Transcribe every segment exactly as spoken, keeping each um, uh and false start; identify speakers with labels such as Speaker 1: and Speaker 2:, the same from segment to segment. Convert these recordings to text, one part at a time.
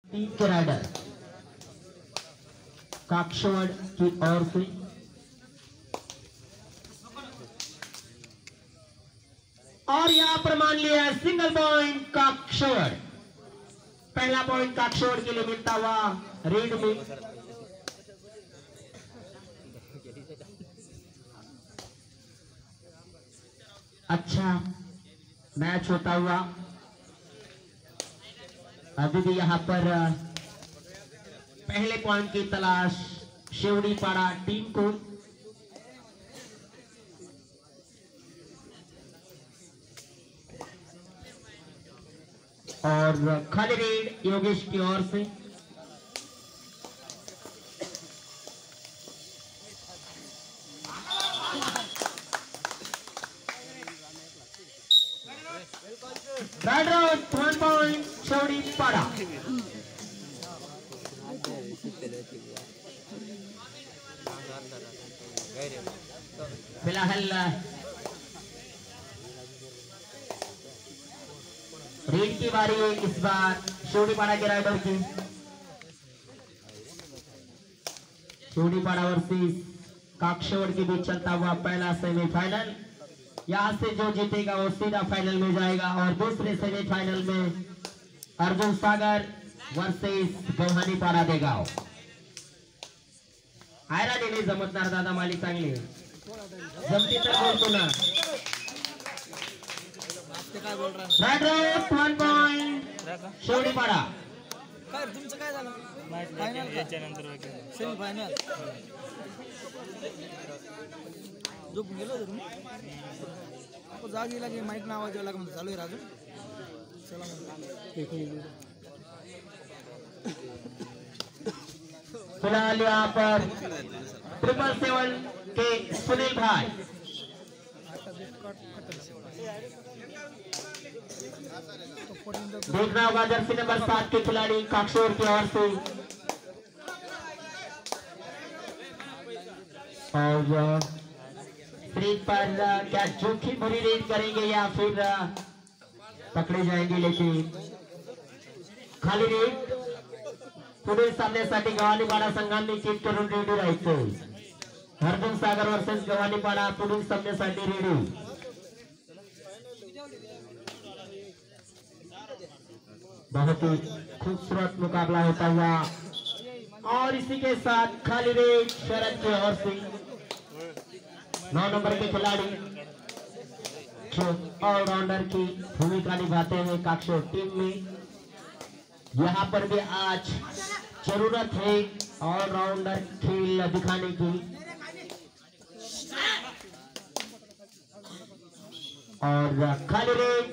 Speaker 1: तीन के राइडर काक्षवड़ की ओर से और यहां पर मान लिया सिंगल पॉइंट काक्षवड़। पहला पॉइंट काक्षवड़ के लिए मिलता हुआ रेड में। अच्छा मैच होता हुआ अभी भी यहां पर पहले पॉइंट की तलाश शेवड़ी पाड़ा टीम को। और खाली रेड योगेश की ओर से right round one point Shevdipada. फिलहाल रेड की बारी है इस बार शेवड़ीपाड़ा के राइडर की। शेवड़ीपाड़ा वर्सेस काक्षवड़ के बीच चलता हुआ पहला सेमीफाइनल। यहां से जो जीतेगा वो सीधा फाइनल में जाएगा। और दूसरे सेमीफाइनल में अर्जुन सागर वर्सेस गव्हाणीपाडा देगाव। आयरा देणे जमतणार दादा माली चांगली जमती तर बोलतो ना। Right round one point Shevdipada.
Speaker 2: काय तुमचं काय झालं फायनल याच्यानंतर वगैरे सेमी फायनल झोपून गेलो तुम्ही आपण जागी लागे माईक ना आवाज यायला म्हणजे चालू आहे राजू चला
Speaker 1: फिलहाल यहाँ पर ट्रिपल सेवन के सुनील भाई देखना होगा जर्सी नंबर सात के खिलाड़ी काक्षवड़ की ओर से। और स्क्रीन पर क्या जोखिम भरी रेड करेंगे या फिर पकड़े जाएंगे। लेकिन खाली रेड पुढील सामन्यासाठी गव्हाणीपाडा संघांनी चीट करून रेडी राहायचं। अर्जुन सागर वर्सेस गव्हाणीपाडा पुढील सामन्यासाठी रेडी। बहुत ही खूबसूरत मुकाबला होता हुआ और इसी के साथ खाली रेड शरद की ओर से नौ नंबर के खिलाड़ी जो ऑलराउंडर की भूमिका निभाते हैं काक्षवड़ टीम में। यहाँ पर भी आज जरूरत है ऑलराउंडर खेल दिखाने की। और खाली रेड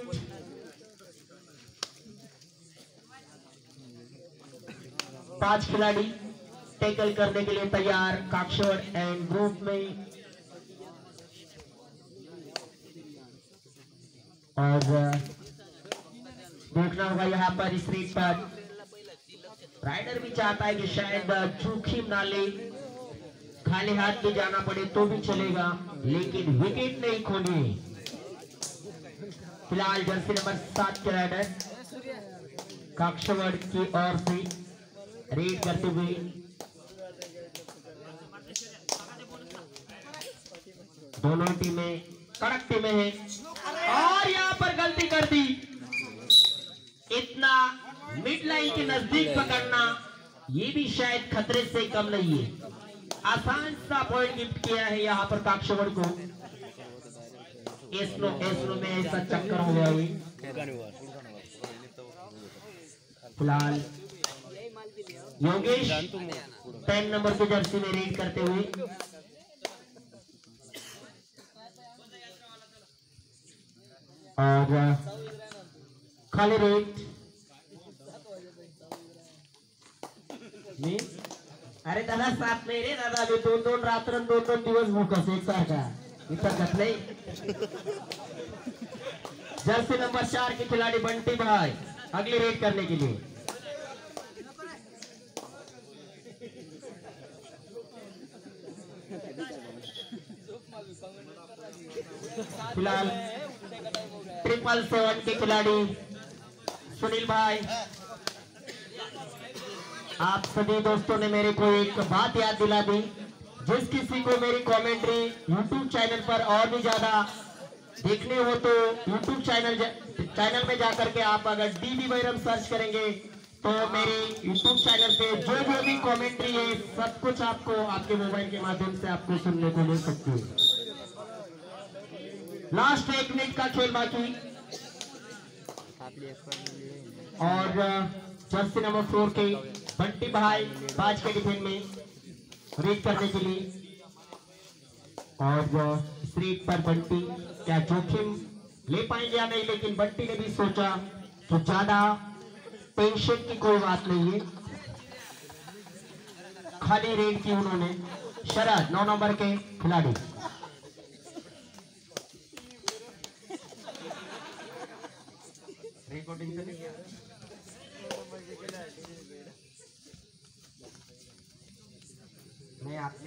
Speaker 1: पांच खिलाड़ी टैकल करने के लिए तैयार काक्षवड़ एंड ग्रुप में। और देखना होगा यहाँ पर इस रेट पर राइडर भी चाहता है कि शायद जोखिम ना ले, खाली हाथ भी जाना पड़े तो भी चलेगा लेकिन विकेट नहीं खोनी। फिलहाल जर्सी नंबर सात के राइडर काक्षवड़ की ओर से रेड करते हुए दोनों टीमें कड़क टीमें हैं। और यहाँ पर गलती कर दी। इतना मिड लाइन के नजदीक पकड़ना ये भी शायद खतरे से कम नहीं है। आसान सा पॉइंट गिफ्ट किया है यहाँ पर काक्षवड़ को। एस्नो एस्नो में ऐसा चक्कर हो गया हुई। फिलहाल योगेश टेन नंबर की जर्सी में रेड करते हुए और खाली रेड। अरे दादा साथ नाही रे दादा मी दोन दोन रात्र दोन दोन दिवस भूकस एक सारखा इथं घातलंय। जर्सी नंबर चार के खिलाड़ी बंटी भाई अगली रेड करने के लिए। फिलहाल ट्रिपल सेवन के खिलाड़ी सुनील भाई आप सभी दोस्तों ने मेरे को एक बात याद दिला दी, जिस किसी को मेरी कमेंट्री यूट्यूब चैनल पर और भी ज्यादा देखने हो तो यूट्यूब चैनल चैनल में जाकर के आप अगर डीबी बैरम सर्च करेंगे तो मेरे यूट्यूब चैनल पे जो जो भी कमेंट्री है सब कुछ आपको आपके मोबाइल के माध्यम से आपको सुनने को मिल सकती है। लास्ट एक मिनट का खेल बाकी और जर्सी नंबर फोर के बंटी भाई पांच के डिफेंस में रीड करने के लिए और स्ट्रीट पर बंटी क्या जोखिम ले पाएंगे या नहीं, लेकिन बंटी ने भी सोचा तो ज्यादा टेंशन की कोई बात नहीं है, खाली रेड की उन्होंने। शरद नौ नंबर के खिलाड़ी रिकॉर्डिंग नहीं आपने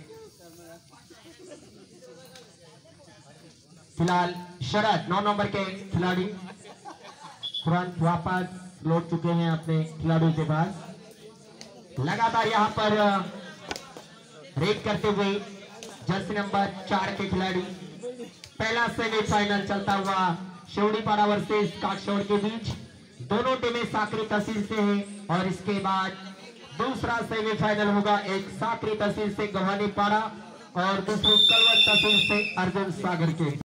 Speaker 1: फिलहाल शरद नौ नंबर के खिलाड़ी तुरंत वापस लौट चुके हैं अपने खिलाड़ियों के पास। लगातार यहां पर रेड करते हुए जर्सी नंबर चार के खिलाड़ी। पहला सेमीफाइनल चलता हुआ शिवड़ीपाड़ा वर्सेस काकशोर के बीच, दोनों टीमें साकरी तहसील से हैं और इसके बाद दूसरा सेमीफाइनल होगा एक साकरी तहसील से गवानी पाड़ा और दूसरी कलवन तहसील से अर्जुन सागर के।